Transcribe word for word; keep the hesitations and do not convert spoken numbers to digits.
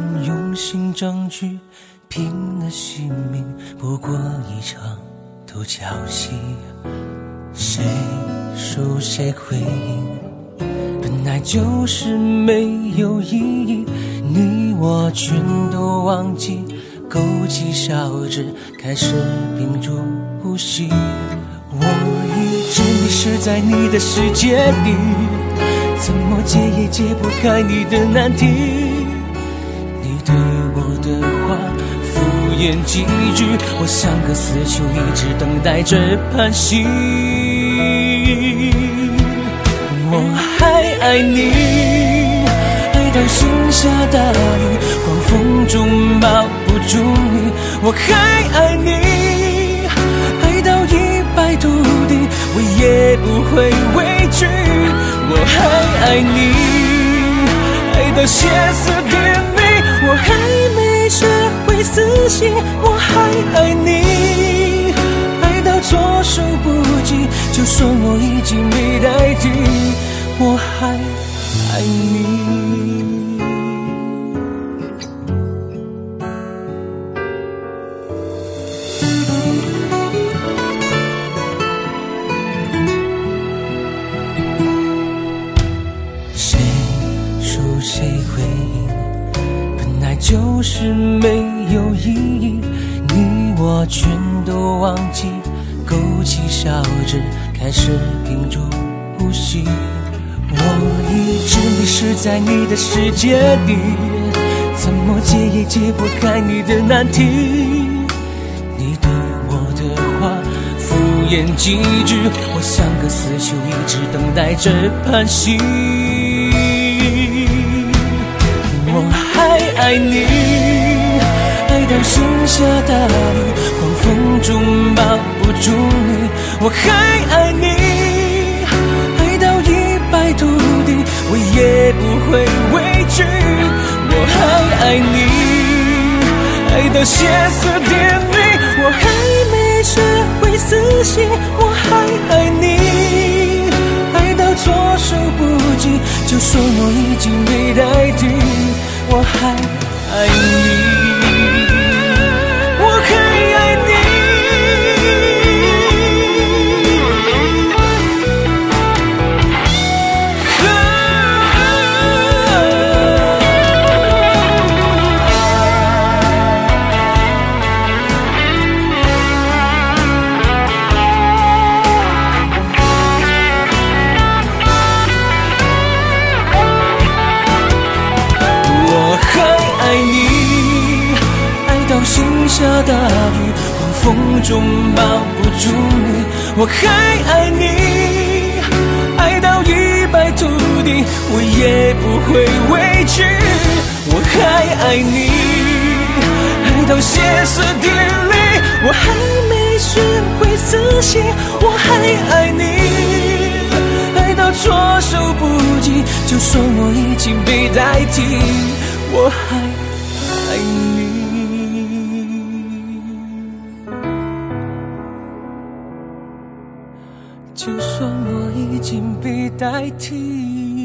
用心争取，拼了性命，不过一场独角戏。谁输谁会赢，本来就是没有意义，你我全都忘记，勾起小指，开始屏住呼吸。我一直迷失在你的世界里，怎么解也解不开你的难题。你对我的话敷衍几句，我像个死囚，一直等待着判刑。我还爱你，爱到心下大雨，狂风中抱不住你。我还爱你，爱到一败涂地，我也不会畏惧。我还爱你，爱到歇斯底里，我还没学会死心。我还爱你，爱到措手不及，就算我已经被代替，我还爱你。谁输谁会赢，本来就是没有意义，你我全都忘记，勾起小指，开始屏住呼吸。我一直迷失在你的世界里，怎么解也解不开你的难题。你对我的话敷衍几句，我像个死囚，一直等待着判刑。我还爱你，爱到心下大雨，狂风中抱不住你。我还爱你，爱到一败涂地，我也不会畏惧。我还爱你，爱到歇斯底里，我还没学会死心。我还爱你，爱到措手不及，就算我已经被代替，我还爱你。心下大雨，狂风中抱不住你。我还爱你，爱到一败涂地，我也不会畏惧。我还爱你，爱到歇斯底里，我还没学会死心。我还爱你，爱到措手不及，就算我已经被代替，我还爱你。就算我已经被代替。